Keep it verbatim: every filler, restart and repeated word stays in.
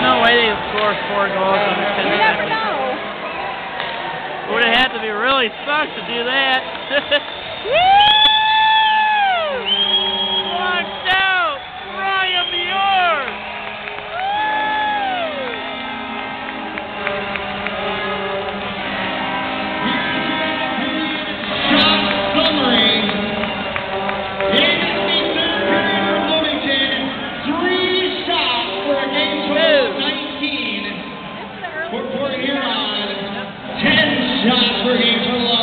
no way they score four goals in the You never know. Would have had to be really sucked to do that. Watch out! Ryan Bjork! Shot summary. In the third period for Bloomington, three shots for a game total of nineteen. For Port Huron, ten shots for a game total